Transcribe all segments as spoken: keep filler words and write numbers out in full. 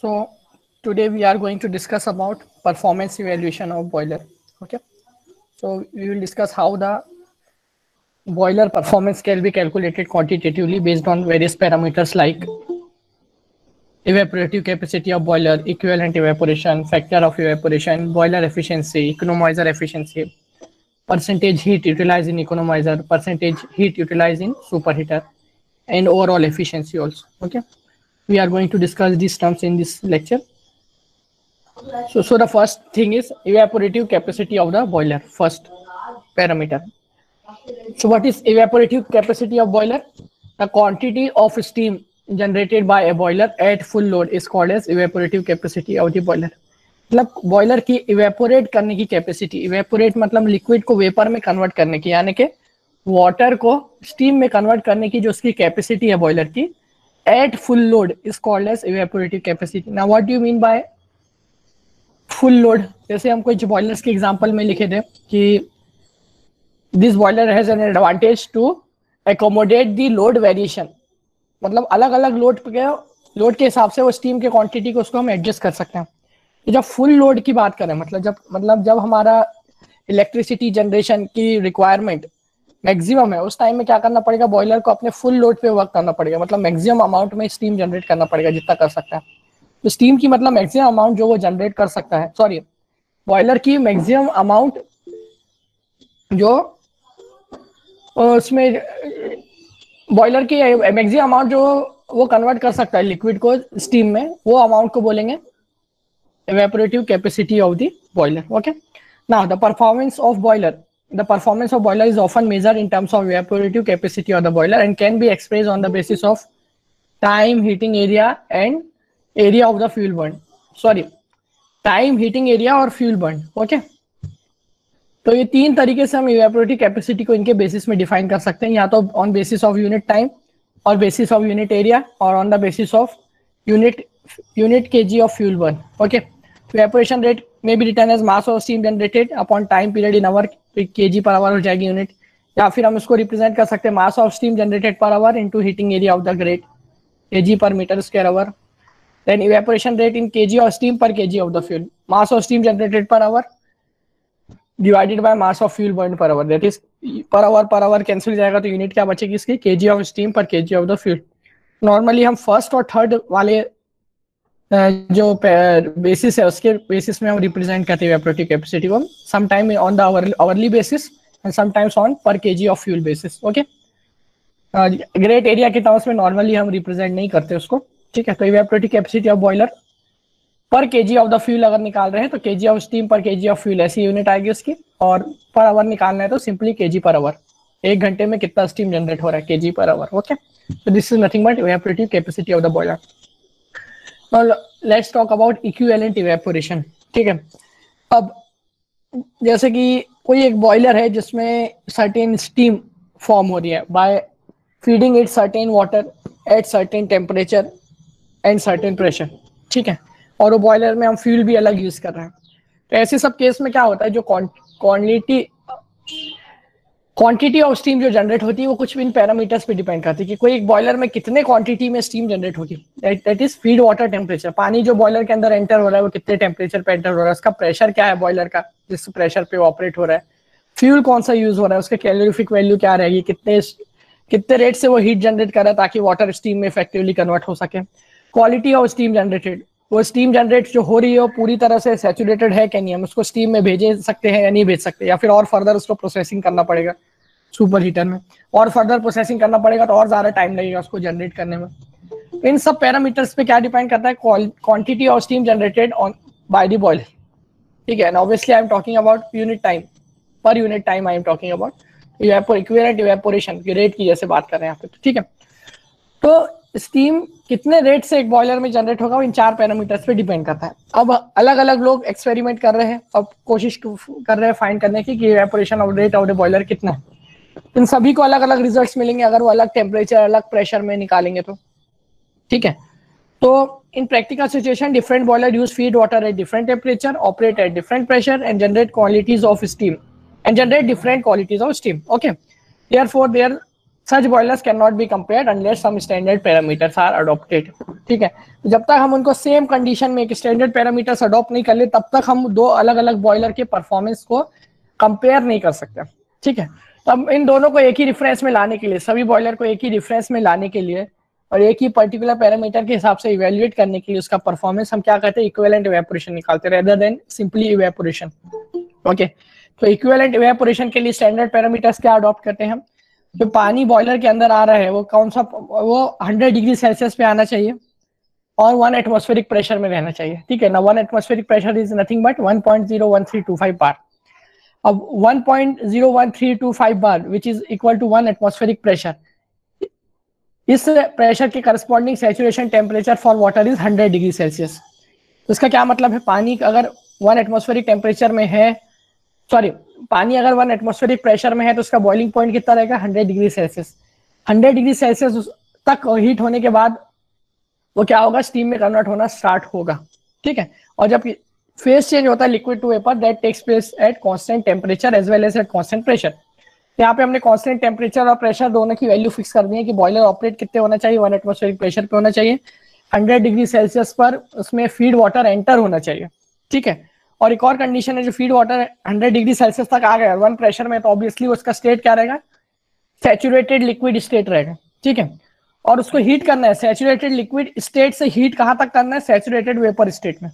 So today we are going to discuss about performance evaluation of boiler. Okay. So we will discuss how the boiler performance can be calculated quantitatively based on various parameters like evaporative capacity of boiler, equivalent evaporation, factor of evaporation, boiler efficiency, economizer efficiency, percentage heat utilized in economizer, percentage heat utilized in superheater, and overall efficiency also. Okay. We are going to discuss these terms in this lecture. So, so the first thing is evaporative capacity of the boiler, first parameter. So what is evaporative capacity of boiler? The quantity of steam generated by a boiler at full load is called as evaporative capacity of the boiler. मतलब boiler की evaporate करने की capacity, evaporate मतलब liquid को vapour में convert करने की, यानी कि वाटर को स्टीम में कन्वर्ट करने की जो उसकी कैपेसिटी है बॉयलर की at full load is called as evaporative capacity. Now what do you mean by full load? जैसे हम कुछ बॉयलर्स के एग्जांपल में लिखे थे कि this boiler has an advantage to accommodate the load variation, मतलब अलग अलग लोड के लोड के हिसाब से वो स्टीम के क्वांटिटी को उसको हम एडजस्ट कर सकते हैं. जब फुल लोड की बात करें, मतलब जब मतलब जब हमारा इलेक्ट्रिसिटी जनरेशन की रिक्वायरमेंट मैक्सिमम है, उस टाइम में क्या करना पड़ेगा, बॉयलर को अपने फुल लोड पे वर्क करना पड़ेगा, मतलब मैक्सिमम अमाउंट में स्टीम जनरेट करना पड़ेगा जितना कर सकता है. तो स्टीम की मतलब मैक्सिमम अमाउंट जो वो जनरेट कर सकता है, सॉरी बॉयलर की मैक्सिमम अमाउंट जो उसमें बॉयलर की मैक्सिमम अमाउंट जो वो कन्वर्ट कर सकता है लिक्विड को स्टीम में, वो अमाउंट को बोलेंगे evaporative capacity of the boiler. Okay. Now the performance of boiler, the performance of boiler is often measured in terms of evaporative capacity of the boiler and can be expressed on the basis of time, heating area and area of the fuel burn. Sorry, time, heating area और fuel burn. Okay. तो ये तीन तरीके से हम evaporative capacity को इनके basis में डिफाइन कर सकते हैं, या तो on basis of unit time और बेसिस ऑफ यूनिट एरिया और on the basis of unit unit kg of fuel burn. Okay. Evaporation rate may be written as mass of steam generated upon time period in hour, kg per hour हो जाएगी unit, या फिर हम इसको represent कर सकते हैं mass of steam generated per hour into heating area of the grate, kg per meter square hour. Then evaporation rate in kg of steam per kg of the fuel, mass of steam generated per hour divided by mass of fuel burned per hour, that is per hour per hour cancel जाएगा तो unit क्या बचेगी इसकी, kg of steam per kg of the fuel. Normally हम first और third वाले जो basis है उसके बेसिस में हम रिप्रेजेंट करते हैं इवेपोरेटिव कैपेसिटी को, some time on the hourly basis and sometimes on per KG of fuel basis. Okay. Grate area के टर्म्स में नॉर्मली हम रिप्रेजेंट नहीं करते उसको. ठीक है. तो evaporative capacity of boiler per KG of the fuel अगर निकाल रहे हैं तो kg of steam per KG of fuel ऐसी यूनिट आएगी उसकी, और पर आवर निकालना है तो सिंपली केजी पर आवर, एक घंटे में कितना स्टीम जनरेट हो रहा है kg per hour. Okay. So this is nothing but evaporative capacity of the boiler. Now let's talk about equivalent evaporation. ठीक है. अब जैसे कि कोई एक बॉयलर है जिसमें सर्टेन स्टीम फॉर्म हो रही है by feeding it certain water at certain temperature and certain pressure. ठीक है. और वो बॉयलर में हम फ्यूल भी अलग यूज कर रहे हैं. तो ऐसे सब केस में क्या होता है, जो क्वांटिटी क्वांटिटी ऑफ स्टीम जो जनरेट होती है वो कुछ भी इन पैरामीटर्स पे डिपेंड करती है कि कोई एक बॉयलर में कितने क्वांटिटी में स्टीम जनरेट होगी. That is feed water temperature, पानी जो बॉयलर के अंदर एंटर हो रहा है वो कितने टेम्परेचर पे एंटर हो रहा है, उसका प्रेशर क्या है बॉयलर का जिस प्रेशर पे ऑपरेट हो रहा है, फ्यूल कौन सा यूज हो रहा है, उसका कैलोरीफिक वैल्यू क्या रहेगी, कितने कितने रेट से वो हीट जनरेट कर रहा है ताकि वाटर स्टीम में इफेक्टिवली कन्वर्ट हो सके, क्वालिटी ऑफ स्टीम जनरेटेड, वो स्टीम जनरेट जो हो रही है वो पूरी तरह से सैचुरेटेड है कि नहीं, हम उसको स्टीम में भेज सकते हैं या नहीं भेज सकते, या फिर और फर्दर उसको प्रोसेसिंग करना पड़ेगा सुपर हीटर में, और फर्दर प्रोसेसिंग करना पड़ेगा तो और ज्यादा टाइम लगेगा उसको जनरेट करने में. इन सब पैरामीटर्स पे क्या डिपेंड करता है, quantity of steam generated on by the boiler. ठीक है. And obviously I am talking about unit time, per unit time I am talking about equivalent evaporation की रेट की जैसे बात कर रहे हैं यहाँ पे. ठीक है. तो स्टीम कितने रेट से एक बॉयलर में जनरेट होगा वो इन चार पैरामीटर्स पे डिपेंड करता है. अब अलग अलग लोग एक्सपेरिमेंट कर रहे हैं, अब कोशिश कर रहे हैं फाइंड करने की कि evaporation of rate of the boiler कितना है. इन सभी को अलग अलग रिजल्ट्स मिलेंगे अगर वो अलग टेम्परेचर अलग प्रेशर में निकालेंगे तो. ठीक है. तो in practical situation different boiler use feed water at different temperature, operate at different pressure and generate qualities of steam and generate different qualities of steam. Okay. Therefore there such boilers cannot be compared unless some standard parameters are adopted. ठीक है, जब तक हम उनको same condition में एक standard parameters adopt नहीं कर ले तब तक हम दो अलग अलग बॉयलर के परफॉर्मेंस को कंपेयर नहीं कर सकते. ठीक है, तो अब इन दोनों को एक ही रेफरेंस में लाने के लिए, सभी बॉयलर को एक ही रेफरेंस में लाने के लिए और एक ही पर्टिकुलर पैरामीटर के हिसाब से इवेल्युएट करने के लिए उसका परफॉर्मेंस हम क्या करते हैं, इक्विवेलेंट इवेपोरेशन निकालते हैं rather than simply evaporation. Okay, तो इक्विवेलेंट इवेपोरेशन के लिए स्टैंडर्ड पैरामीटर्स क्या अडॉप्ट करते हैं हम, जो पानी बॉयलर के अंदर आ रहा है वो कौन सा, वो हंड्रेड डिग्री सेल्सियस पे आना चाहिए और वन एटमॉस्फेरिक प्रेशर में रहना चाहिए. ठीक है ना, one atmospheric pressure is nothing but one point zero one three two five bar. अब one point zero one three two five bar which is equal to one atmospheric pressure, इस pressure के corresponding saturation temperature for water is hundred degree Celsius. तो इसका क्या मतलब है, पानी अगर वन एटमॉस्फेरिक टेम्परेचर में है, सॉरी पानी अगर वन एटमॉस्फेरिक प्रेशर में है तो उसका बॉइलिंग पॉइंट कितना रहेगा, hundred degree Celsius. Hundred degree Celsius तक हीट होने के बाद वो क्या होगा, स्टीम में कन्वर्ट होना स्टार्ट होगा. ठीक है, और जब फेज चेंज होता है liquid to vapour that takes place at constant temperature as well as at constant pressure. यहाँ पे हमने कांस्टेंट टेम्परेचर और प्रेशर दोनों की वैल्यू फिक्स कर दी है कि बॉयलर ऑपरेट कितने होना चाहिए, वन एटमॉस्फेरिक प्रेशर पे होना चाहिए, हंड्रेड डिग्री सेल्सियस पर उसमें फीड वाटर एंटर होना चाहिए. ठीक है, और एक और कंडीशन है, जो feed water hundred degree Celsius तक आ गया वन प्रेशर में तो ऑब्वियसली उसका स्टेट क्या रहेगा, सैचुरेटेड लिक्विड स्टेट रहेगा. ठीक है, और उसको हीट करना है, सैचुरेटेड लिक्विड स्टेट से हीट कहाँ तक करना है, सैचुरेटेड वेपर स्टेट में,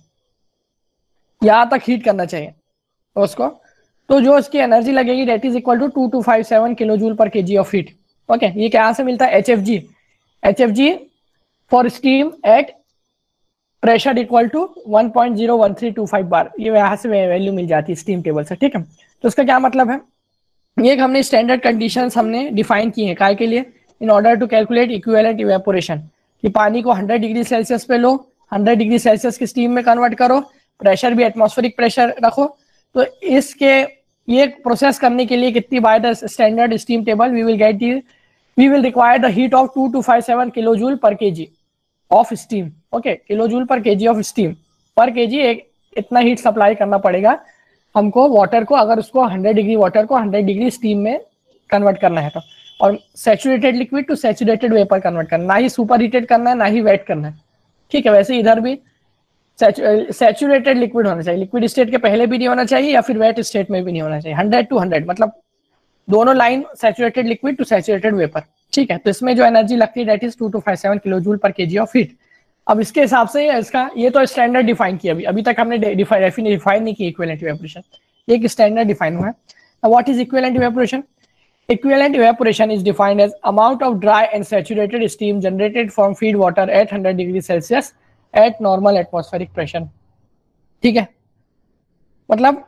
यहाँ तक हीट करना चाहिए उसको. तो जो उसकी एनर्जी लगेगी that is equal to two two five seven kilo joule per k g of heat. Okay, ये कहाँ से मिलता है, H F G. H F G for steam at pressure equal to one point zero one three two five bar, ये यहाँ से value मिल जाती है स्टीम टेबल से. ठीक है, तो उसका क्या मतलब है, ये हमने स्टैंडर्ड कंडीशंस हमने डिफाइन की हैं काय के लिए, in order to calculate equivalent evaporation, कि पानी को हंड्रेड डिग्री सेल्सियस पे लो, हंड्रेड डिग्री सेल्सियस की स्टीम में कन्वर्ट करो, प्रेशर भी एटमॉस्फेरिक प्रेशर रखो. तो इसके ये प्रोसेस करने के लिए कितनी by the standard steam table we will get the we will require the heat of two two five seven kilo joule per k g of steam. Okay, kilo joule per k g of steam पर k जी, एक इतना heat supply करना पड़ेगा हमको water को, अगर उसको hundred degree water को हंड्रेड डिग्री स्टीम में कन्वर्ट करना है तो, और saturated liquid to saturated vapour convert करना, ना ही सुपर हीटेड करना है ना ही वेट करना है. ठीक है, वैसे इधर भी सैचुरेटेड लिक्विड होना चाहिए, लिक्विड स्टेट के पहले भी नहीं होना चाहिए या फिर वेट स्टेट में भी नहीं होना चाहिए, हंड्रेड टू हंड्रेड मतलब दोनों line saturated liquid to saturated vapour. ठीक है, तो इसमें जो एनर्जी लगती है that is two two five seven kilo joule per KG of heat. अब इसके हिसाब से इसका ये तो स्टैंडर्ड डिफाइन किया, अभी अभी तक हमने डिफाइन डिफाइन नहीं की इक्विवेलेंट इवेपोरेशन, एक स्टैंडर्ड डिफाइन हुआ है. What is equivalent evaporation? Equivalent evaporation is defined as amount of dry and saturated steam generated from feed water at one hundred degree Celsius at normal atmospheric pressure. ठीक है, मतलब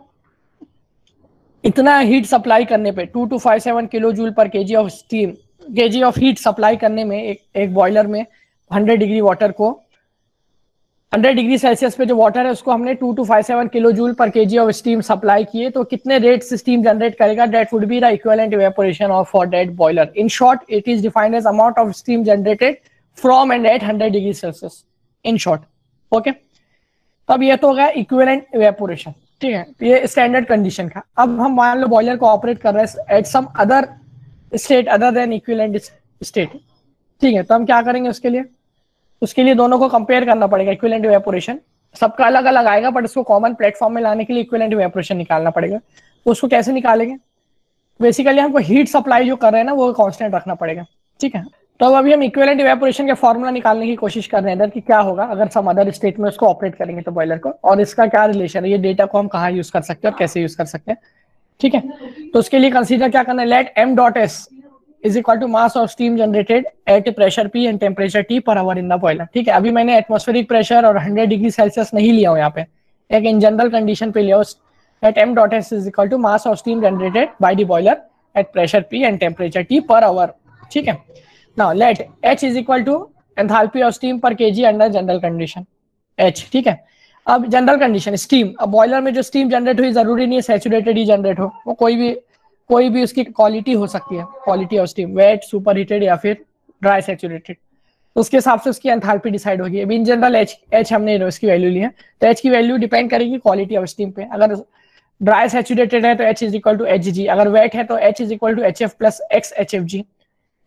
इतना heat supply करने पे two two five seven kilo joule per KG of steam kg of heat supply करने में एक एक बॉयलर में हंड्रेड डिग्री वाटर को हंड्रेड डिग्री सेल्सियस पे जो वाटर है उसको हमने two two five seven kilo joule per KG of steam supply किए, तो कितने रेट से स्टीम जनरेट करेगा, that would be the equivalent evaporation of for that boiler. In short it is defined as amount of steam generated from and at hundred degree Celsius in short. Okay, तब ये तो हो गया equivalent evaporation. ठीक है, ये standard condition का. अब हम मान लो बॉयलर को ऑपरेट कर रहे हैं at some other state other than equivalent state. ठीक है, तो हम क्या करेंगे उसके लिए उसके लिए दोनों को कंपेयर करना पड़ेगा. इक्विवेलेंट इवेपोरेशन सबका अलग अलग आएगा बट उसको कॉमन प्लेटफॉर्म में लाने के लिए इक्विवेलेंट इवेपोरेशन निकालना पड़ेगा. तो उसको कैसे निकालेंगे, बेसिकली हमको हीट सप्लाई जो कर रहे हैं ना वो कांस्टेंट रखना पड़ेगा. ठीक है, तो अब अभी हम इक्विवेलेंट इवेपोरेशन के फॉर्मूला निकालने की कोशिश कर रहे हैं इधर कि क्या होगा अगर सम अदर स्टेट में उसको ऑपरेट करेंगे तो बॉयलर को, और इसका क्या रिलेशन है, ये डेटा को हम कहाँ यूज कर सकते हैं और कैसे यूज कर सकते हैं. ठीक है, तो उसके लिए कंसीडर क्या करना है, let M dot S is equal to mass of steam generated at pressure P and temperature T per hour in the boiler. ठीक है, अभी मैंने एटमॉस्फेरिक प्रेशर और हंड्रेड डिग्री सेल्सियस नहीं लिया हूँ यहाँ पे, एक इन जनरल कंडीशन पे लिया हूँ. at m dot s is equal to mass of steam generated by the boiler at pressure P and temperature T per hour. ठीक है, now let H is equal to enthalpy of steam per kg under general condition H. ठीक है, अब general condition steam, अब boiler में जो steam generate हुई जरूरी नहीं है सैचुरेटेड ही जनरेट हो, वो कोई भी कोई भी उसकी क्वालिटी हो सकती है, quality of steam wet super heated या फिर ड्राई सैचुरेटेड, तो उसके हिसाब से उसकी एंथैल्पी डिसाइड होगी. अभी इन जनरल एच एच हमने इसकी वैल्यू ली है, तो एच की वैल्यू डिपेंड करेगी क्वालिटी ऑफ स्टीम पे. अगर ड्राई सैचुरेटेड है तो H is equal to H G, अगर वेट है तो H is equal to H F plus X H F G,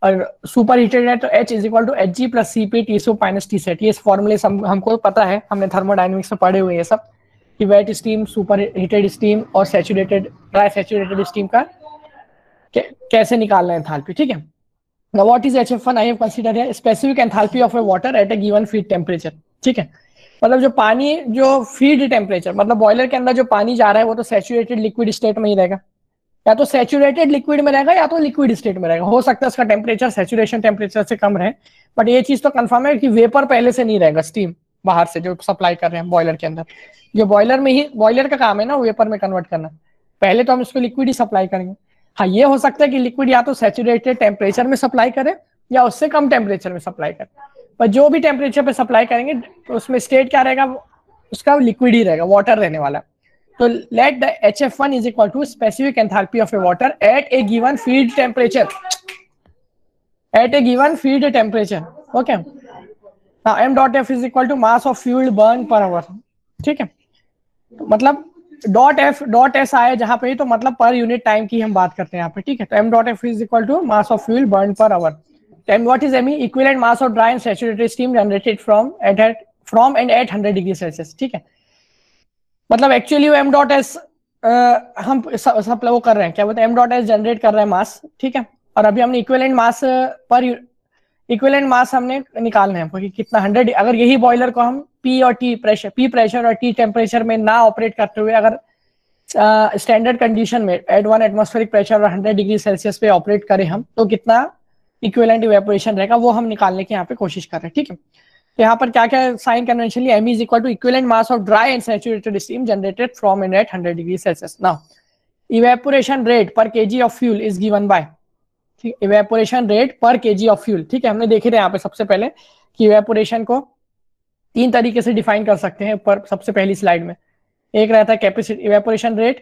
और सुपर हीटेड है तो H is equal to H G plus C P T sup minus T sat. ये फॉर्मूले हम, हमको पता है, हमने थर्मोडाइनमिक्स में पढ़े हुए ये सब कि wet steam, super heated steam और सैचुरेटेड ड्राई सैचुरेटेड स्टीम का कैसे निकालना है एंथैल्पी। ठीक है, now what is H F one? I have consider है specific enthalpy of a water at a given feed temperature. ठीक है, मतलब जो पानी जो फीड टेम्परेचर, मतलब बॉयलर के अंदर जो पानी जा रहा है वो तो सैचुरेटेड लिक्विड स्टेट में ही रहेगा, या तो सैचुरेटेड लिक्विड में रहेगा या तो लिक्विड स्टेट में रहेगा। हो सकता है उसका टेम्परेचर सैचुरेशन टेम्परेचर से कम रहे, बट ये चीज तो कंफर्म है कि वेपर पहले से नहीं रहेगा, स्टीम बाहर से जो सप्लाई कर रहे हैं बॉयलर के अंदर। जो बॉयलर में ही, बॉयलर का काम है ना वेपर में कन्वर्ट करना, पहले तो हम इसको लिक्विड ही सप्लाई करेंगे। हाँ, ये हो सकता है कि लिक्विड या तो सैचुरेटेड टेम्परेचर में सप्लाई करे या उससे कम टेम्परेचर में सप्लाई करे, पर जो भी टेम्परेचर पे सप्लाई करेंगे तो उसमें स्टेट क्या रहेगा, उसका लिक्विड ही रहेगा, वाटर रहने वाला। तो let the H F one is equal to specific enthalpy of a water at a given feed temperature. At a given feed temperature. Okay. Now m dot f is equal to mass of fuel burn per hour. ठीक है, तो मतलब dot F dot S आए जहां पे, तो मतलब पर यूनिट टाइम की हम बात करते हैं यहाँ पे। ठीक है, तो m dot f is equal to mass of fuel burned per hour. And what is me? Equivalent mass of dry and saturated steam generated from at from and at hundred degree Celsius. ठीक है, मतलब actually वो m dot S हम सब वो कर रहे हैं, क्या बोलते हैं, m डॉट एस जनरेट कर रहे हैं मास। ठीक है, और अभी हमने इक्विवेलेंट मास पर इक्विवेलेंट मास हमने निकालना है कि कितना हंड्रेड। अगर यही बॉयलर को हम P और T प्रेशर, P प्रेशर और T टेम्परेचर में ना ऑपरेट करते हुए अगर स्टैंडर्ड uh, कंडीशन में एट वन एटमॉस्फेरिक प्रेशर और हंड्रेड डिग्री सेल्सियस पे ऑपरेट करें हम, तो कितना इक्विवेलेंट इवेपोरेशन रहेगा वो हम निकालने की यहाँ पे कोशिश कर रहे हैं। ठीक है, तो यहाँ पर क्या क्या sign conventionally m is equal to equivalent mass of dry and saturated steam generated from and at hundred degree Celsius. Now evaporation rate per kg of fuel is given by, ठीक, evaporation rate per kg of fuel। ठीक है, हमने देखे थे यहाँ पे सबसे पहले कि evaporation को तीन तरीके से डिफाइन कर सकते हैं ऊपर सबसे पहली स्लाइड में। एक रहता है capacity evaporation rate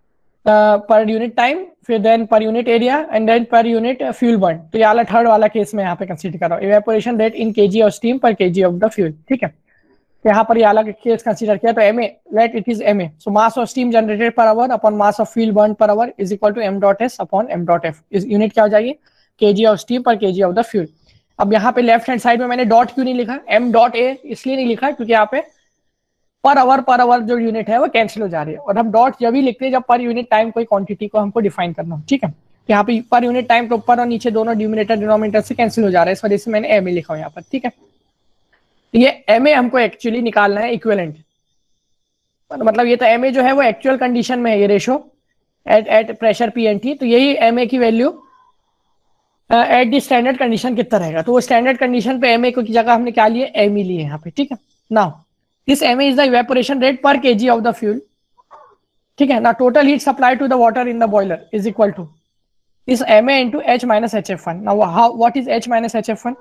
per unit time, फिर then per unit area and then per unit fuel burn. तो ये वाला थर्ड वाला केस में यहाँ पे कंसीडर कर रहा हूँ, evaporation rate in kg of steam per KG of the fuel. ठीक है, तो यहाँ पर ये अलग केस कंसीडर किया, तो M A let it is M A, so mass of steam generated per hour upon mass of fuel burn per hour is equal to M dot S upon M dot F. इस unit क्या हो जाएगी, kg of steam per KG of the fuel. अब यहाँ पे left hand side में मैंने dot क्यों नहीं लिखा, एम डॉट ए इसलिए नहीं लिखा क्योंकि यहाँ पे पर आवर पर आवर जो यूनिट है वो कैंसिल हो जा रही है, और हम डॉट जब भी लिखते हैं जब पर यूनिट टाइम कोई क्वांटिटी को हमको डिफाइन करना हो। ठीक है, यहाँ पे पर यूनिट टाइम तो ऊपर और नीचे दोनों न्यूमरेटर डिनोमिनेटर से कैंसिल हो जा रहा है, इस वजह से मैंने एम ए लिखा हुआ यहाँ पर। ठीक है, ये एम ए हमको एक्चुअली निकालना है इक्विवेलेंट, मतलब ये तो एम ए जो है वो एक्चुअल कंडीशन में है, ये ratio at at pressure P and T, तो यही एम ए की value at the standard condition कितना रहेगा। तो वो स्टैंडर्ड कंडीशन पे एम ए की जगह हमने क्या लिए, एम ई लिए यहाँ पे। ठीक है, now this M A is the evaporation rate per kg of the fuel. ठीक है ना, total heat supplied to the water in the boiler is equal to this M A into H minus H F one. now how what is H minus H F one?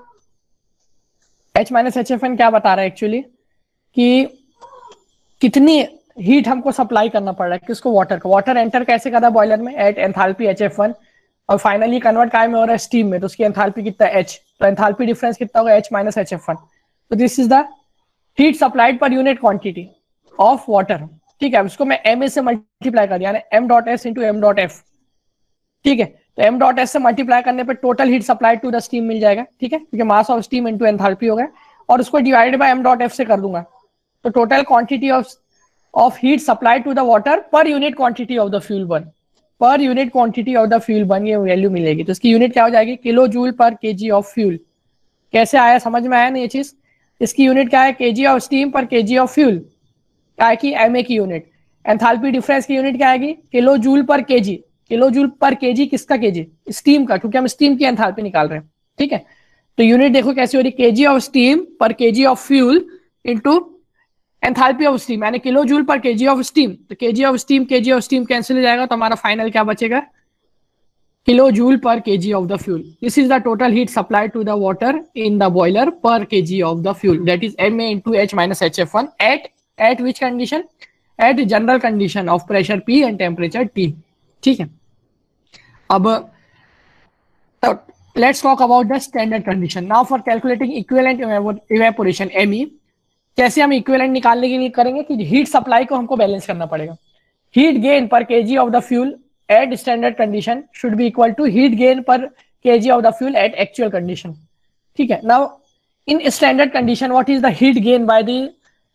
H minus H F one क्या बता रहा है actually कि कितनी heat हमको supply करना पड़ रहा है किसको, वाटर को। वाटर एंटर कैसे कर रहा है बॉयलर में, at enthalpy H F one, और फाइनली कन्वर्ट काय में हो रहा है, स्टीम में, तो उसकी एंथैल्पी कितना है, H, तो एंथैल्पी डिफरेंस कितना होगा, H minus H F one. तो this is the heat supplied per unit quantity of water. ठीक है, उसको मैं एम ए से मल्टीप्लाई कर दिया, यानी M dot S into M dot F. ठीक है, तो एम डॉट एस से मल्टीप्लाई करने पे total heat supplied to the steam मिल जाएगा। ठीक है, क्योंकि mass of steam into enthalpy हो गया, और उसको divided by M dot F से कर दूंगा, तो total quantity of of heat supplied to the water per unit quantity of the fuel burn, per unit quantity of the fuel burn ये value मिलेगी। तो इसकी यूनिट क्या हो जाएगी, kilo joule per KG of fuel. कैसे आया, समझ में आया ना ये चीज? इसकी यूनिट क्या है, kg of steam per KG of fuel, क्या है कि एम ए की यूनिट। एंथैल्पी डिफरेंस की यूनिट क्या आएगी, kilo joule per kg. Kilo joule per kg किसका, केजी स्टीम का, क्योंकि हम स्टीम की एंथैल्पी निकाल रहे हैं। ठीक है, तो यूनिट देखो कैसी हो रही, kg of steam per KG of fuel into enthalpy of steam, यानी kilo joule per KG of steam. तो kg of steam kg of steam cancel हो जाएगा, तो हमारा फाइनल क्या बचेगा, kilojoule per kg of the fuel. This is the total heat supplied to the water in the boiler per kg of the fuel. That is M A into H minus H F one at at which condition? At general condition of pressure P and temperature T. ठीक है, अब so, let's talk about the standard condition. Now for calculating equivalent evaporation M E, कैसे हम equivalent निकालने के लिए करेंगे कि हीट सप्लाई को हमको बैलेंस करना पड़ेगा। Heat gain per KG of the fuel at standard condition should be equal to heat gain per kg of the fuel at actual condition. ठीक है. Now in standard condition, what is the heat gain by the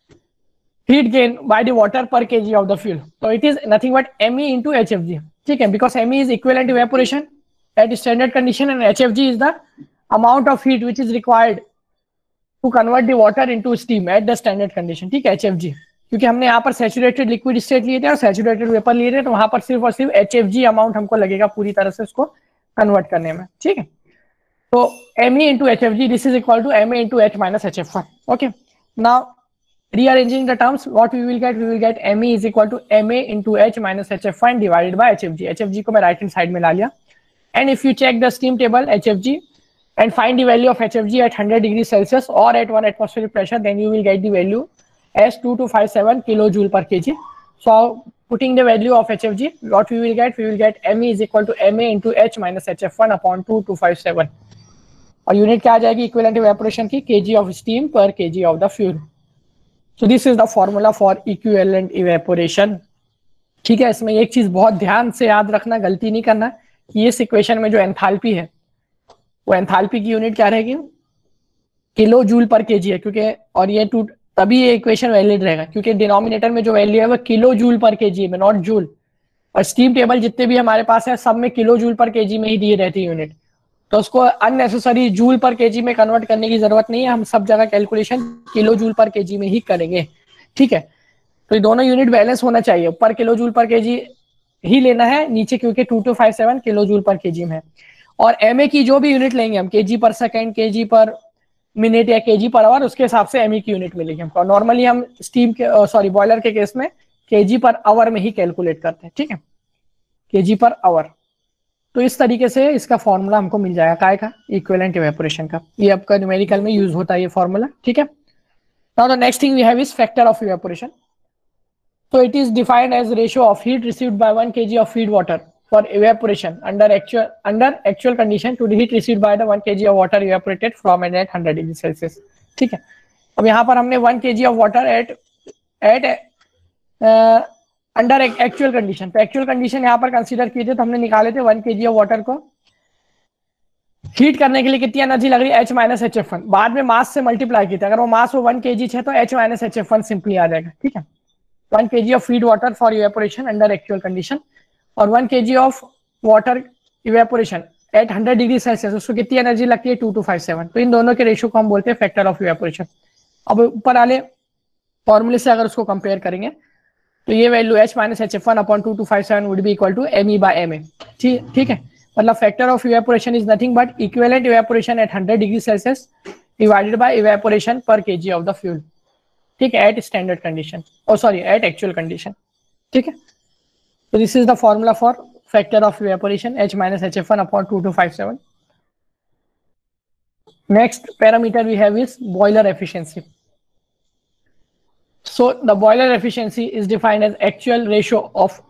heat gain by the water per kg of the fuel? So it is nothing but Me into H F G. ठीक है, because Me is equivalent to evaporation at standard condition and H F G is the amount of heat which is required to convert the water into steam at the standard condition. ठीक है, H F G, क्योंकि हमने यहाँ पर saturated liquid state लिए थे और saturated vapour लिए थे, तो वहां पर सिर्फ और सिर्फ H F G अमाउंट हमको लगेगा पूरी तरह से उसको कन्वर्ट करने में. ठीक है, तो Me into H F G, this is equal to Ma into H minus H F one. Okay, now rearranging the terms, what we will get, we will get Me is equal to Ma into H minus H F one divided by H F G. H F G को मैं right hand side में ला लिया. And if you check the steam table H F G and find the value of H F G at one hundred degrees Celsius or at one atmospheric pressure, then you will get the value as two two five seven kilojoule per kg. So putting the value of H F G, what we will get, we will get Me is equal to Ma into H minus H F one upon two two five seven. और unit क्या आ जाएगी equivalent evaporation की, kg of steam per kg of the fuel. So this is the formula for equivalent evaporation. ठीक है, इसमें एक चीज बहुत ध्यान से याद रखना, गलती नहीं करना कि इस इक्वेशन में जो एंथैल्पी है वो एंथैल्पी की यूनिट क्या रहेगी, किलो जूल पर केजी है, क्योंकि और ये टू तभी ये इक्वेशन वैलिड रहेगा क्योंकि डिनोमिनेटर में जो वैल्यू है वो किलो जूल पर केजी में, नॉट जूल. और स्टीम टेबल जितने भी हमारे पास है सब में किलो जूल पर केजी में ही दिए रहती है यूनिट, तो उसको अननेसेसरी जूल पर केजी में कन्वर्ट करने की जरूरत नहीं है. हम सब जगह calculation kilo joule per kg में ही करेंगे. ठीक है, तो ये दोनों यूनिट बैलेंस होना चाहिए, ऊपर किलो जूल पर केजी ही लेना है, नीचे क्योंकि two two five seven kilo joule per kg में है. और एमए की जो भी यूनिट लेंगे हम, kg per second, kg per minute या केजी पर आवर, उसके हिसाब से एमए की यूनिट मिलेगी हमको. नॉर्मली हम स्टीम के सॉरी बॉयलर के केस में केजी पर आवर में ही कैलकुलेट करते हैं. ठीक है, केजी पर आवर. तो इस तरीके से इसका फॉर्मूला हमको मिल जाएगा काय का, इक्विवेलेंट इवेपोरेशन का. ये आपका न्यूमेरिकल में यूज होता है ये फॉर्मूला. ठीक है, now the next thing we have is factor of evaporation. So it is defined as ratio of heat received by one kilogram of feed water for evaporation under actual under actual condition to the heat received by the one kilogram of water evaporated from and at one hundred degrees Celsius. ठीक है, अब यहाँ पर हमने one kilogram of water at at uh, under actual condition, तो actual condition यहाँ पर consider किए थे, तो हमने निकाले थे one kilogram of water को हीट करने के लिए कितनी एनर्जी लग रही है, H minus H F one. बाद में मास से मल्टीप्लाई किया था, अगर वो मास वो वन केजी है तो H minus H F one simply आ जाएगा. ठीक है, one kg of feed water for evaporation under actual condition और one kg of water evaporation at one hundred degree Celsius, उसको कितनी एनर्जी लगती है, टू टू फाइव सेवन. तो इन दोनों के रेशियो को हम बोलते हैं फैक्टर ऑफ इवेपोरेशन. अब ऊपर वाले फॉर्मूले से अगर उसको कंपेयर करेंगे तो ये value H minus H F one upon two two five seven would be equal to M E by M A. ठीक है, मतलब factor of evaporation is nothing but equivalent evaporation at hundred degree Celsius divided by evaporation पर KG of the fuel. ठीक है, at standard condition, oh sorry at actual condition. ठीक है, तो this is the formula for factor of evaporation H minus H F one upon two two five seven. Next parameter we have is boiler efficiency. So the boiler efficiency is defined as actual ratio of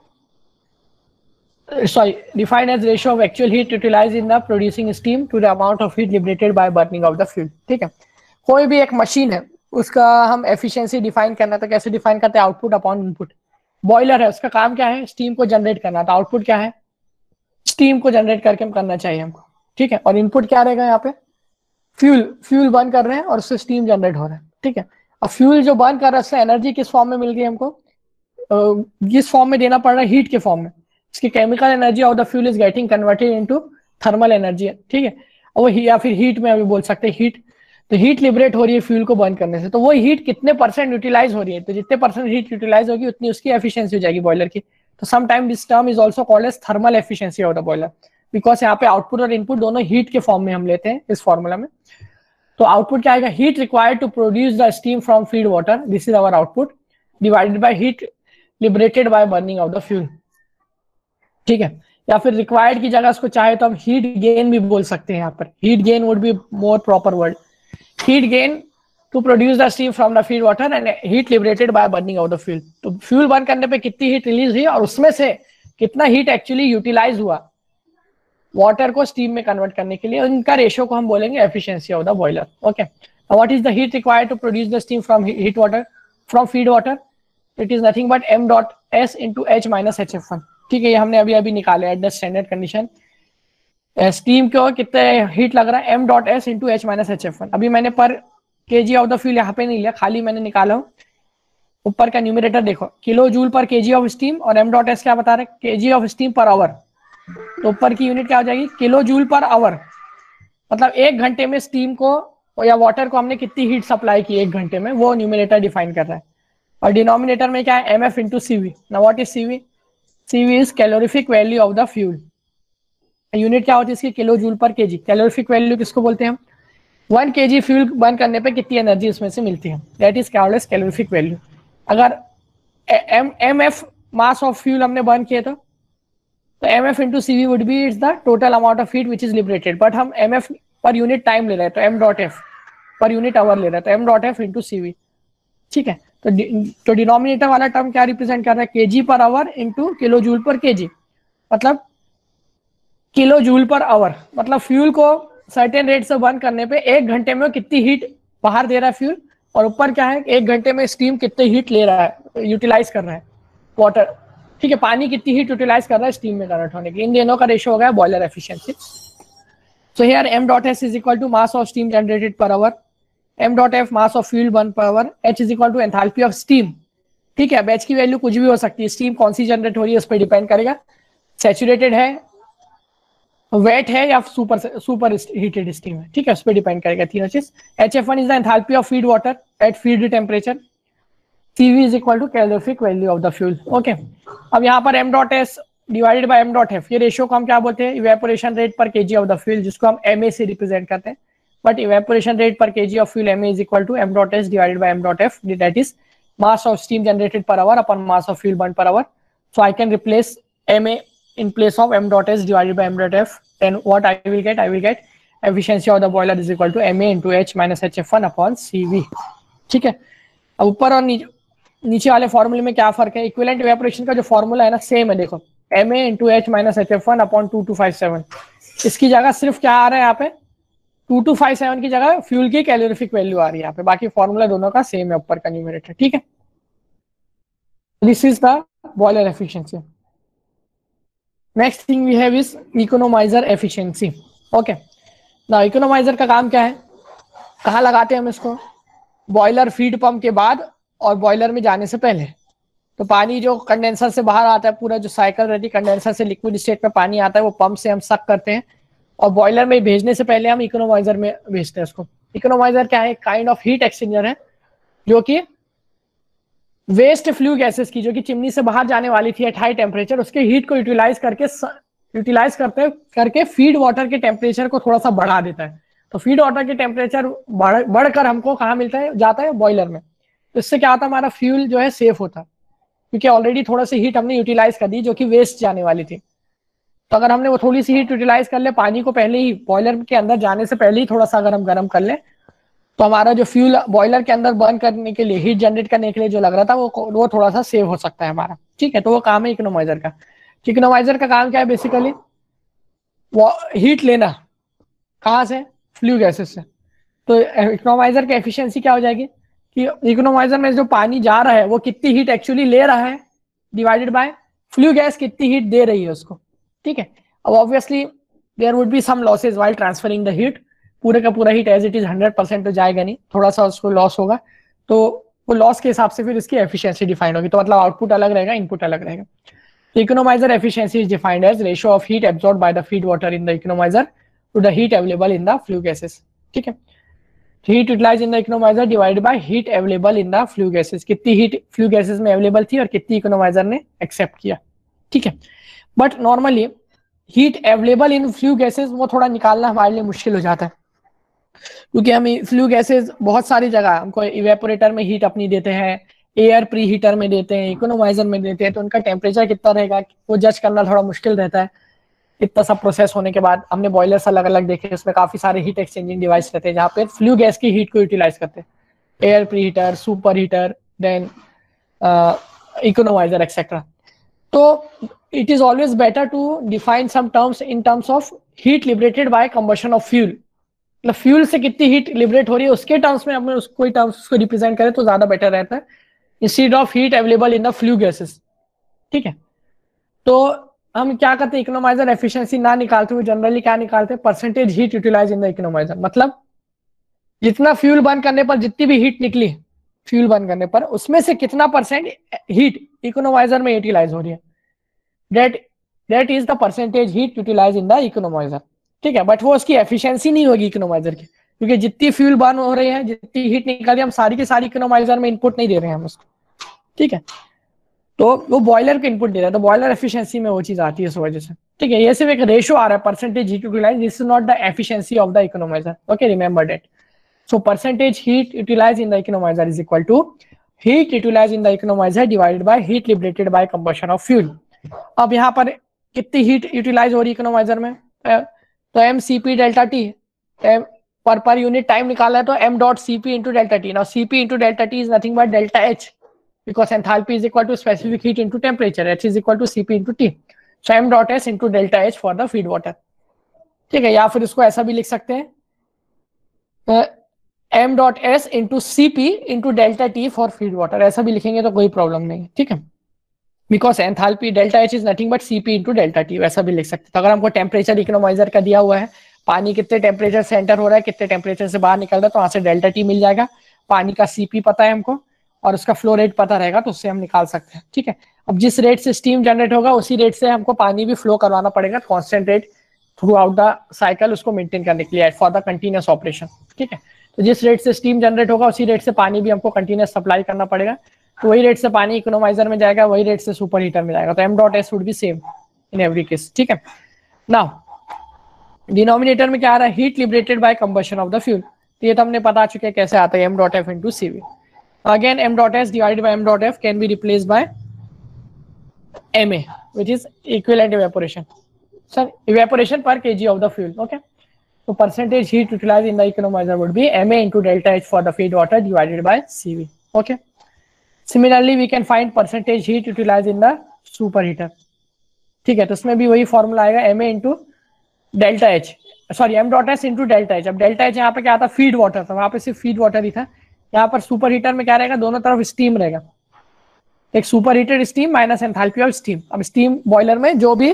sorry defined as ratio of actual heat utilized in the producing steam to the amount of heat liberated by burning of the fuel. ठीक है, कोई भी एक machine है उसका हम efficiency define करना, तो कैसे डिफाइन करते हैं, आउटपुट अपॉन इनपुट. बॉयलर है, उसका काम क्या है, स्टीम को जनरेट करना, तो आउटपुट क्या है, स्टीम को जनरेट करके हम करना चाहिए हमको. ठीक है, और इनपुट क्या रहेगा, यहाँ पे फ्यूल फ्यूल बर्न कर रहे हैं और उससे स्टीम जनरेट हो रहा है. ठीक है, अब फ्यूल जो बर्न कर रहा है उससे एनर्जी किस फॉर्म में मिल गई हमको, किस फॉर्म में देना पड़ रहा है, हीट के फॉर्म में. इसकी chemical energy of the fuel is getting converted into thermal energy. ठीक है, और वो या फिर हीट में अभी बोल सकते हैं हीट, तो हीट लिबरेट हो रही है फ्यूल को बर्न करने से, तो वो हीट कितने परसेंट यूटिलाइज हो रही है, तो जितने परसेंट हीट यूटिलाइज होगी उतनी उसकी एफिशिएंसी हो जाएगी बॉयलर की. तो some time this term is also called as thermal efficiency of the boiler, because यहाँ पे आउटपुट और इनपुट दोनों हीट के फॉर्म में हम लेते हैं इस फॉर्मूला में. तो आउटपुट क्या आएगा, heat required to produce the steam from feed water, this is our output, divided by heat liberated by burning of the fuel. ठीक है, या फिर रिक्वायर्ड की जगह उसको चाहे तो हम हीट गेन भी बोल सकते हैं. यहाँ पर heat gain would be more proper word. Heat gain to produce the steam from the feed water and heat liberated by burning of the fuel. तो फ्यूल बर्न करने पे कितनी हीट रिलीज हुई और उसमें से कितना हीट एक्चुअली यूटिलाइज हुआ वाटर को स्टीम में कन्वर्ट करने के लिए, उनका रेशियो को हम बोलेंगे efficiency of the boiler. Okay, what is the heat required to produce the steam from heat water from feed water, it is nothing but m dot s into H minus H F one. ठीक है, ये हमने अभी अभी निकाले at the standard condition steam को कितने heat लग रहा है, M dot S into H minus H F one. अभी मैंने पर k g of the fuel यहाँ पे नहीं लिया, खाली मैंने निकाला हूँ। ऊपर का न्यूमरेटर देखो, kilo joule per KG of steam, और एम डॉट एस क्या बता रहे, kg of steam per hour. तो ऊपर की यूनिट क्या हो जाएगी, किलो जूल पर आवर। मतलब एक घंटे में स्टीम को या वाटर को हमने कितनी हीट सप्लाई की एक घंटे में, वो न्यूमरेटर डिफाइन कर रहा है। और डिनोमिनेटर में क्या है, M F into CV. Now what is CV, CV is calorific value of the fuel. Unit क्या होती है इसकी, kilo joule per kg. Calorific value किसको बोलते हैं हम, वन केजी फ्यूल बर्न करने पे कितनी एनर्जी इसमें से मिलती है, that is called as calorific value. अगर M M F mass of fuel हमने बर्न किया था, तो M F into C V would be it's the total amount of heat which is liberated. But हम M F per unit time ले रहे हैं, तो M dot F per unit hour ले रहे हैं, तो M dot F into C V. ठीक है, तो तो डिनोमिनेटर वाला टर्म क्या रिप्रेजेंट कर रहा है, kg per hour into kilo joule per kg. मतलब किलो जूल पर आवर, मतलब फ्यूल को सर्टेन रेट से बर्न करने पे एक घंटे में कितनी हीट बाहर दे रहा है फ्यूल, और ऊपर क्या है, एक घंटे में स्टीम कितनी हीट ले रहा है, यूटिलाइज कर रहा है वाटर। ठीक है, पानी कितनी हीट यूटिलाइज कर रहा है स्टीम में कन्वर्ट होने के, इन दोनों का रेशियो हो गया boiler efficiency. So here M dot S is equal to mass of steam generated per hour, M dot F mass of fuel burn per hour, H is equal to enthalpy of steam. ठीक है, batch की value कुछ भी हो सकती है, steam कौन सी generate हो रही है उस पर डिपेंड करेगा, सैचुरेटेड है, वेट है, या सुपर सुपर हीटेड स्टीम है। ठीक है, उस पर डिपेंड करेगा तीनों चीज। H F one is the enthalpy of feed water at feed temperature, CV is equal to calorific value of the fuel. Okay, अब यहाँ पर M dot S divided by M dot F, ये ratio को हम क्या बोलते हैं, evaporation rate per KG of the fuel, जिसको हम एम ए से रिप्रेजेंट करते हैं। But evaporation rate per KG of fuel M A is equal to M dot S divided by M dot F, that is mass of steam generated per hour upon mass of fuel burned per hour. So I can replace M A in place of m dot s divided by m dot f. Then what I will get? I will get efficiency of the boiler is equal to M A into H minus H F one upon C V. ठीक है, अब ऊपर और नीचे नीचे वाले फॉर्मूले में क्या फर्क है, इक्विवेलेंट इवेपोरेशन का जो फॉर्मूला है ना सेम है, देखो M A into H minus H F one upon two two five seven। इसकी जगह सिर्फ क्या आ रहा है यहाँ पे, टू टू फाइव सेवन की जगह फ्यूल की कैलोरीफिक वैल्यू आ रही है यहाँ पे, बाकी फॉर्मूला दोनों का सेम है ऊपर का न्यूमरेटर। ठीक है, this is the boiler efficiency. Next thing we have is economiser efficiency. Okay, ना इकोनोमाइजर का काम क्या है, कहाँ लगाते हैं हम इसको, बॉयलर फीड पंप के बाद और बॉयलर में जाने से पहले। तो पानी जो कंडेंसर से बाहर आता है, पूरा जो साइकिल रहती है, कंडेंसर से लिक्विड स्टेट में पानी आता है, वो पंप से हम सक करते हैं और बॉयलर में भेजने से पहले हम इकोनोमाइजर में भेजते हैं उसको। इकोनोमाइजर क्या है, काइंड ऑफ हीट एक्सचेंजर है, जो कि वेस्ट फ्लू गैसेस की, जो कि चिमनी से बाहर जाने वाली थी एट हाई टेम्परेचर, उसके हीट को यूटिलाइज करके यूटिलाइज करते करके फीड वाटर के टेम्परेचर को थोड़ा सा बढ़ा देता है। तो फीड वाटर के टेम्परेचर बढ़ बढ़कर हमको कहाँ मिलता है, जाता है बॉयलर में। तो इससे क्या होता है, हमारा फ्यूल जो है सेफ होता है, क्योंकि ऑलरेडी थोड़ा सी हीट हमने यूटिलाइज कर दी जो कि वेस्ट जाने वाली थी। तो अगर हमने वो थोड़ी सी हीट यूटिलाइज कर ले, पानी को पहले ही बॉयलर के अंदर जाने से पहले ही थोड़ा सा अगर हम गर्म कर ले, तो हमारा जो फ्यूल बॉयलर के अंदर बर्न करने के लिए, हीट जनरेट करने के लिए जो लग रहा था, वो वो थोड़ा सा सेव हो सकता है हमारा। ठीक है, तो वो काम है इकोनोमाइजर का। इकोनोमाइजर का काम क्या है, बेसिकली वो हीट लेना, कहाँ से, फ्लू गैसेस से। तो इकोनोमाइजर की एफिशिएंसी क्या हो जाएगी कि इकोनोमाइजर में जो पानी जा रहा है वो कितनी हीट एक्चुअली ले रहा है, डिवाइडेड बाय फ्लू गैस कितनी हीट दे रही है उसको। ठीक है, अब obviously there would be some losses while transferring the heat, पूरे का पूरा heat as it is hundred percent तो जाएगा नहीं, थोड़ा सा उसको लॉस होगा, तो वो लॉस के हिसाब से फिर इसकी एफिशिएंसी डिफाइन होगी। तो मतलब आउटपुट अलग रहेगा, इनपुट अलग रहेगा। तो economiser efficiency is defined as ratio of heat absorbed by the feed water in the economiser to the heat available in the flue gases. ठीक है, heat utilise in the economiser divided by heat available in the flue gases, कितनी heat flue gases में available थी और कितनी economiser ने accept किया। ठीक है, but normally heat available in flue gases वो थोड़ा निकालना हमारे लिए मुश्किल हो जाता है, क्योंकि हम फ्लू गैसेस बहुत सारी जगह हमको इवेपोरेटर में हीट अपनी देते हैं, एयर प्री हीटर में देते हैं, इकोनोमाइजर में देते हैं, तो उनका टेम्परेचर कितना रहेगा वो जज करना थोड़ा मुश्किल रहता है। इतना सब प्रोसेस होने के बाद हमने बॉयलर्स अलग अलग देखे, उसमें काफी सारे हीट एक्सचेंजिंग डिवाइस रहते हैं जहाँ पे फ्लू गैस की हीट को यूटिलाइज करते हैं, air preheater, superheater, then economiser etcetera. तो it is always better to define some terms in terms of heat liberated by combustion of fuel, मतलब फ्यूल से कितनी हीट लिबरेट हो रही है उसके टर्म्स में हमें उसको कोई टर्म्स उसको रिप्रेजेंट करें तो ज्यादा बेटर रहता है, instead of heat available in the flue gases. ठीक है, तो हम क्या करते हैं, इकोनोमाइजर एफिशिएंसी ना निकालते हुए जनरली क्या निकालते हैं, percentage heat utilise in the economiser. मतलब जितना फ्यूल बर्न करने पर जितनी भी हीट निकली फ्यूल बर्न करने पर, उसमें से कितना परसेंट हीट इकोनोमाइजर में यूटिलाइज हो रही है, that that is the percentage heat utilise in the economiser. ठीक है, बट वो उसकी एफिशिएंसी नहीं होगी इकोनोमाइजर की, क्योंकि जितनी फ्यूल बर्न हो रही है, जितनी हीट निकल रही है, हम सारी की सारी इकोनोमाइजर में इनपुट नहीं दे रहे हैं हम उसको। ठीक है, तो वो बॉयलर को इनपुट दे रहा है, तो बॉयलर एफिशिएंसी में वो चीज आती है इस वजह से। ठीक है, ये सिर्फ एक रेशियो आ रहा है, percentage heat utilise, this is not the efficiency of the economiser. Okay, remember that. So percentage heat utilized in the economizer is equal to heat utilized in the economizer divided by heat liberated by combustion of fuel। अब यहाँ पर कितनी heat utilise हो रही है economiser में, तो M C P delta T, per per unit time निकाला है तो M dot C P into delta T. Now C P into delta T is nothing but delta H, because enthalpy is equal to specific heat into temperature, H is equal to C P into T. So M dot S into delta H for the feed water. ठीक है, या फिर इसको ऐसा भी लिख सकते हैं, M dot S into C P into delta T for feed water, ऐसा भी लिखेंगे तो कोई प्रॉब्लम नहीं। ठीक है, because enthalpy delta H is nothing but C P into delta T, वैसा भी लिख सकते हैं। तो अगर हमको टेम्परेचर इकोनोमाइजर का दिया हुआ है, पानी कितने टेम्परेचर से एंटर हो रहा है, कितने टेम्परेचर से बाहर निकल रहा है, तो वहां से डेल्टा टी मिल जाएगा, पानी का सीपी पता है हमको और उसका फ्लो रेट पता रहेगा, तो उससे हम निकाल सकते हैं। ठीक है, अब जिस रेट से स्टीम जनरेट होगा उसी रेट से हमको पानी भी फ्लो करवाना पड़ेगा, constant rate throughout the cycle, उसको मेंटेन करने के लिए फॉर द कंटिन्यूअस ऑपरेशन। ठीक है, तो जिस रेट से स्टीम जनरेट होगा उसी रेट से पानी भी हमको कंटिन्यूअस सप्लाई करना पड़ेगा, तो वही रेट से पानी इकोनोमाइजर में जाएगा, वही रेट से सुपर हीटर में जाएगा। तो M dot S would be same in every case. ठीक है, नाउ डिनोमिनेटर में क्या आ रहा है, heat liberated by combustion of the fuel, तो ये तो हमने पता चुके हैं कैसे आता है, M dot F into C V. Again M dot S divided by M dot F can be replace by M A, which is equivalent evaporation, sir evaporation पर KG of the fuel. Okay, so percentage heat utilized in the economizer would be M A into delta H for the feed water divided by C V. Okay. Similarly, we can find percentage heat utilized in the superheater. ठीक है, तो उसमें भी वही formula आएगा, M A into delta H, sorry M dot S into delta H। अब delta H यहाँ पे क्या था, फीड वाटर था, वहां पे सिर्फ फीड वाटर ही था, यहाँ पर सुपर हीटर में क्या रहेगा, दोनों तरफ स्टीम रहेगा, एक super heated steam minus enthalpy of steam. अब स्टीम बॉयलर में जो भी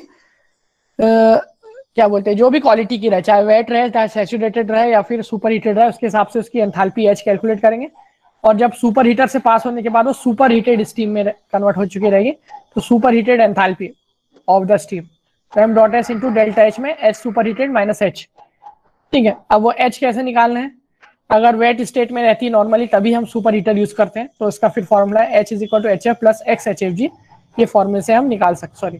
uh, क्या बोलते हैं, जो भी क्वालिटी की रहे, चाहे वेट रहे, चाहे सैचुरेटेड रहे या फिर सुपर हीटेड रहे, उसके हिसाब से उसकी एंथैल्पी एच कैलकुलेट करेंगे, और जब सुपर हीटर से पास होने के बाद वो सुपर हीटेड स्टीम में कन्वर्ट हो चुकी रहेगी, तो super heated enthalpy of the steam, तो M dot S into delta H में H super heated minus H. ठीक है, अब वो एच कैसे निकालना है, अगर वेट स्टेट में रहती है नॉर्मली तभी हम सुपर हीटर यूज करते हैं, तो इसका फिर फॉर्मूला है H is equal to H F plus X H F G, ये फॉर्मूले से हम निकाल सकते सॉरी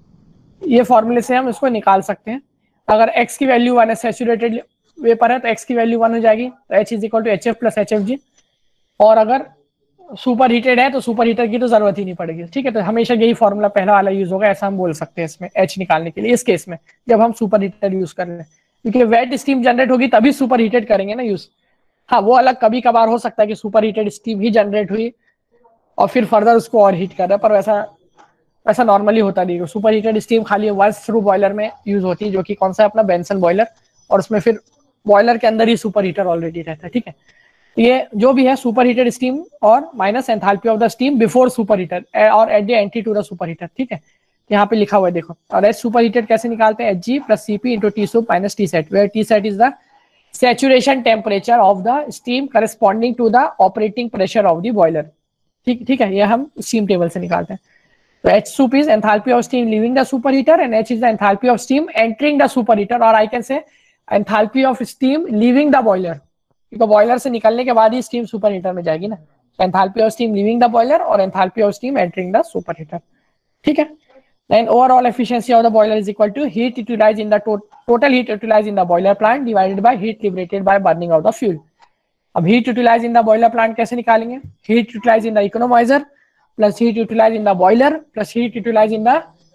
ये फॉर्मूले से हम इसको निकाल सकते हैं। अगर x की वैल्यू वन है, सैचुरेटेड वेपर है, तो x की वैल्यू वन हो जाएगी, तो h is equal to H F plus H F G, और अगर सुपर हीटेड है तो सुपर हीटर की तो जरूरत ही नहीं पड़ेगी। ठीक है, तो हमेशा यही फॉर्मूला पहला वाला यूज होगा, ऐसा हम बोल सकते हैं इसमें h निकालने के लिए, इस केस में जब हम सुपर हीटर यूज कर रहे हैं, क्योंकि वेट स्टीम जनरेट होगी तभी सुपर हीटेड करेंगे ना यूज। हाँ, वो अलग कभी कभार हो सकता है कि सुपर हीटेड स्टीम ही जनरेट हुई और फिर फर्दर उसको और हीट कर रहा है, पर वैसा ऐसा नॉर्मली होता नहीं है। सुपर हीटेड स्टीम खाली वंस थ्रू बॉयलर में यूज होती है, जो कि कौन सा है अपना बेंसन बॉयलर, और उसमें फिर बॉयलर के अंदर ही सुपर हीटर ऑलरेडी रहता है। ठीक है, ये जो भी है सुपर हीटेड स्टीम और minus enthalpy of the steam before super heater और at the entry to the super heater. ठीक है, यहाँ पे लिखा हुआ है देखो, और एच सुपर हीटेड कैसे निकालते हैं, H G plus C P into T sup minus T sat, where T sat is the saturation temperature of the steam corresponding to the operating pressure of the boiler। ठीक ठीक है, ये हम steam table से निकालते हैं। So H soup is enthalpy of steam leaving the superheater and H is the enthalpy of steam entering the superheater, or I can say enthalpy of steam leaving the boiler, क्योंकि boiler से निकलने के बाद ही steam superheater में जाएगी ना। enthalpy of steam leaving the boiler और enthalpy of steam entering the superheater। ठीक है, then overall efficiency of the boiler is equal to heat utilized in the to total heat utilized in the boiler plant divided by heat liberated by burning of the fuel। अब heat utilized in the boiler plant कैसे निकालेंगे, heat utilized in the economizer plus heat utilized in the boiler plus heat utilized in the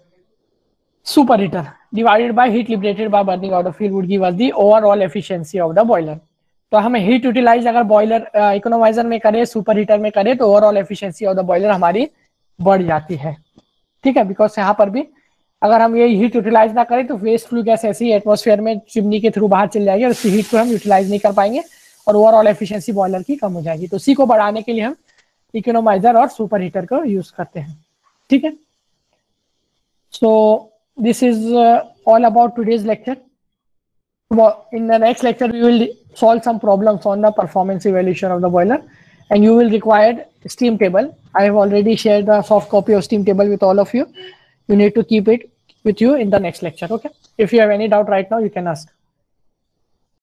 superheater divided by heat liberated by burning of the fuel would give us the overall efficiency of the boiler। तो हमें heat utilized अगर boiler economizer में करें, superheater में करें, तो overall efficiency of the boiler हमारी बढ़ जाती है। ठीक है, बिकॉज यहाँ पर भी अगर हम ये हीट यूटिलाइज ना करें तो वेस्ट फ्लू गैस ऐसी एटमॉस्फेयर में चिमनी के थ्रू बाहर चल जाएगी और उसकी हीट को हम यूटिलाइज नहीं कर पाएंगे और ओवरऑल एफिशिएंसी बॉयलर की कम हो जाएगी। तो उसी को बढ़ाने के लिए हम इकोनोमाइजर और सुपर हीटर को यूज करते हैं। ठीक है, सो this is uh, all about today's lecture. In the next lecture, we will solve some problems on the performance evaluation of the boiler, and you will require steam table. I have already shared the soft copy of steam table with all of you. You need to keep it with you in the next lecture. Okay. If you have any doubt right now, you can ask.